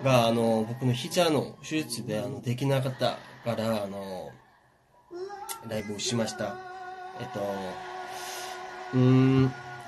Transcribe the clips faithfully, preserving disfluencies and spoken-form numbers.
が、あの、僕の膝の手術で、あの、できなかったから、あの、ライブをしました。えっと、うーん、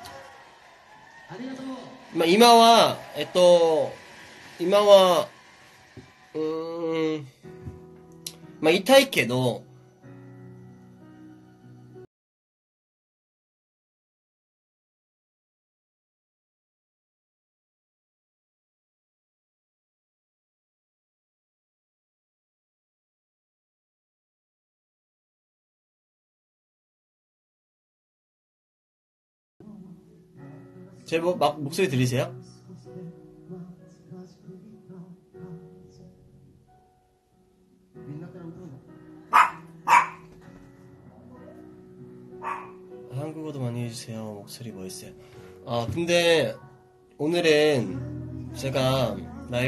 まあ、今は、えっと、今は、うーん、まあ、痛いけど、제 뭐, 막, 목소리 들리세요? 한국어도 많이 해주세요. 목소리 멋있어요. 아, 근데, 오늘은 제가 라이브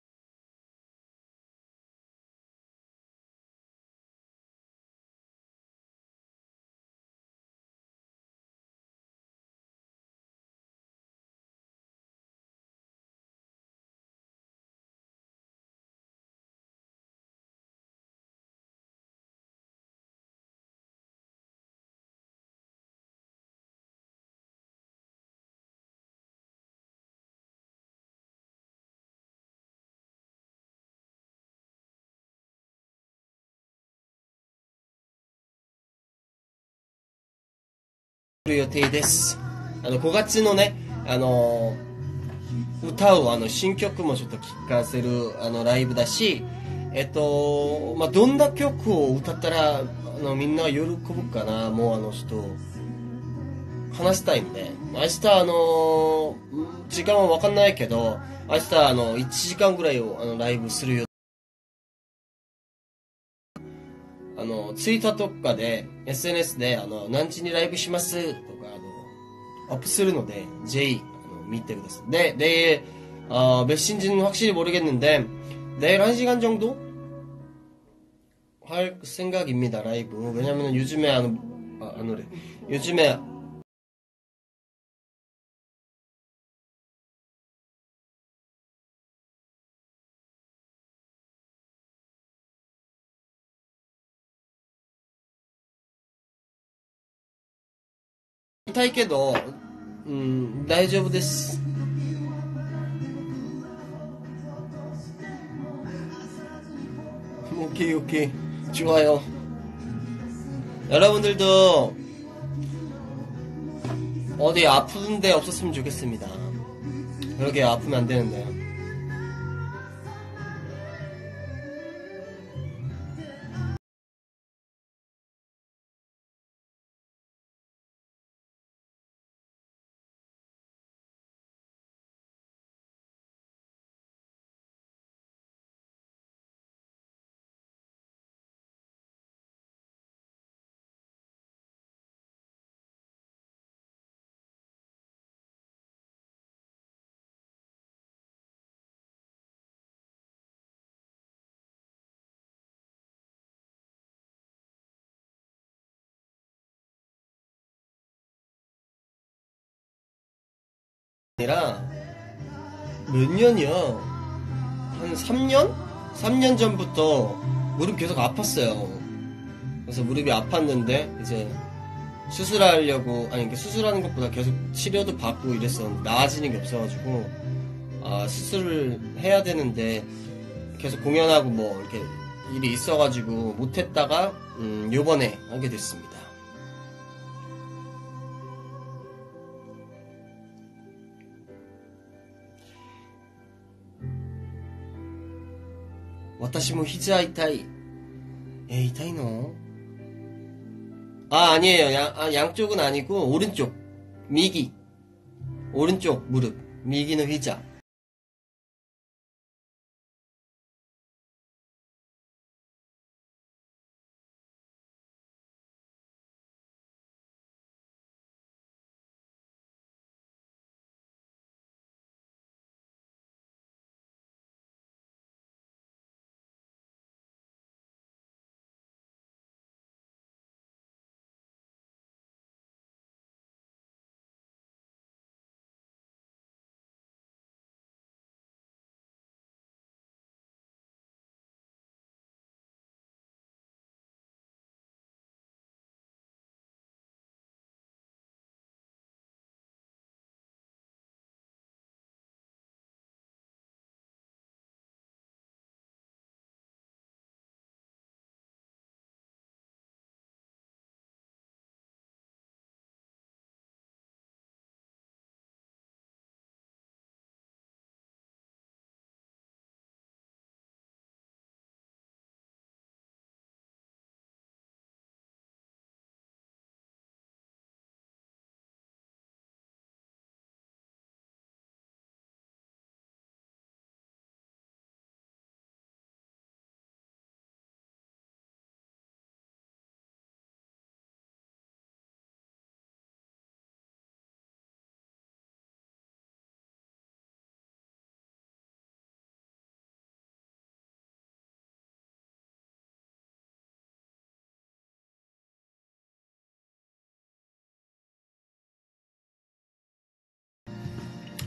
る予定です。あの、ごがつのね、あの、歌うあの、新曲もちょっと聴かせるあの、ライブだし、えっと、まあ、どんな曲を歌ったら、あの、みんなが喜ぶかな、もうあの、ちょっと、話したいんで、明日あの、時間はわかんないけど、明日あの、いちじかんぐらいをあの、ライブするよ。あの、ツイッターとかで、エスエヌエス で、あの、何時にライブしますとか、あの、アップするので、ぜひ、あの、見てください. 네, 내일, 어, 몇 시인지는 확실히 모르겠는데, 내일 한 시간 정도? 할 생각입니다, 라이브. 왜냐면은 요즘에, 안, 아, 안 노래. 요즘에, 痛いけど、うん、大丈夫です。오케이, 오케이. 좋아요. 여러분들도 어디 아픈 데 없었으면 좋겠습니다. 그러게 아프면 안 되는데요. 아니라 몇 년이요? 한 삼 년? 삼 년 전부터 무릎 계속 아팠어요. 그래서 무릎이 아팠는데 이제 수술하려고 아니 이게 수술하는 것보다 계속 치료도 받고 이랬었는데 나아지는 게 없어가지고 아 수술을 해야 되는데 계속 공연하고 뭐 이렇게 일이 있어가지고 못했다가 음 요번에 하게 됐습니다. 와타시모 히즈아 이타이 에 이타이노? 아 아니에요. 양, 아, 양쪽은 아니고 오른쪽 미기 오른쪽 무릎 미기는 히자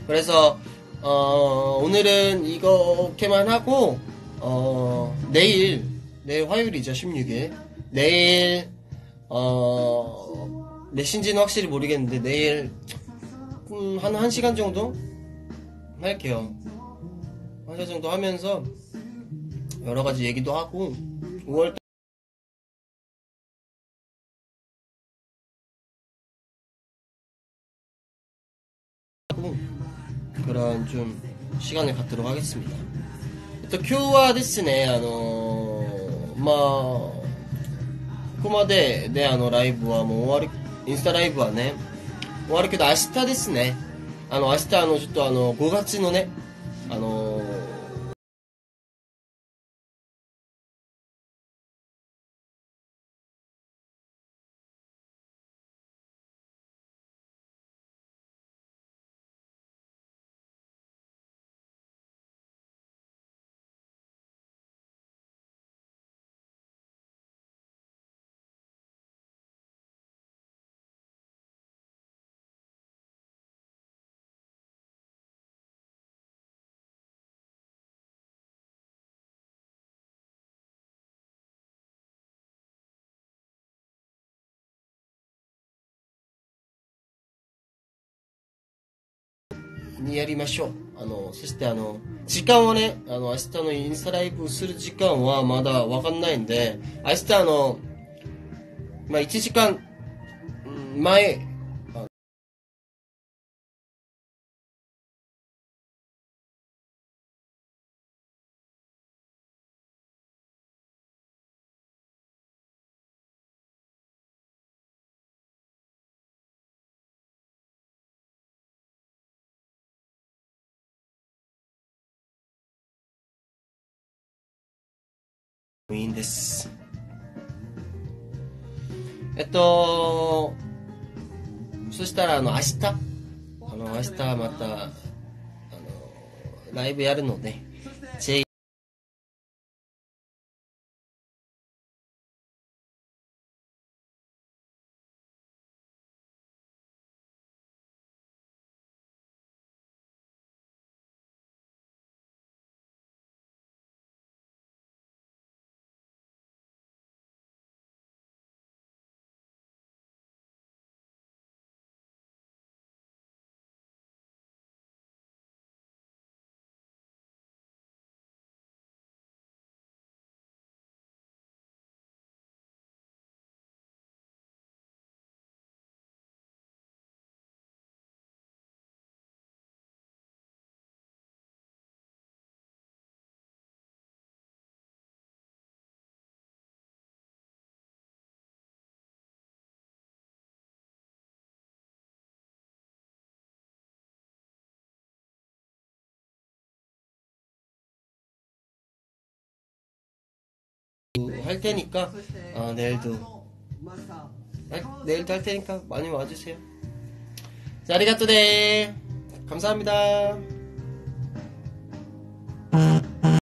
그래서 어, 오늘은 이렇게만 하고 어, 내일 내일 화요일이죠. 십육 일 내일 어, 몇 시인지는 확실히 모르겠는데 내일 음, 한 1시간 정도 할게요. 한 시간 정도 하면서 여러가지 얘기도 하고 오월 그런 좀 시간을 갖도록 하겠습니다. 또今日はですね、あのー、まあ、ここまでであのライブはもう終わる、インスタライブはね、終わるけど明日ですね、あの明日あのちょっとあのごがつのね、あのー、にやりましょう。あの、そしてあの、時間はね、あの、明日のインスタライブする時間はまだわかんないんで、明日あの、まあ、いちじかんまえ、いいんです。えっと、そしたらあの、明日、あの、明日また、あの、ライブやるので、ぜひ、할 테니까, 아, 내일도, 아, 내일도 할 테니까 많이 와주세요. 자, 아리가또 네. 감사합니다.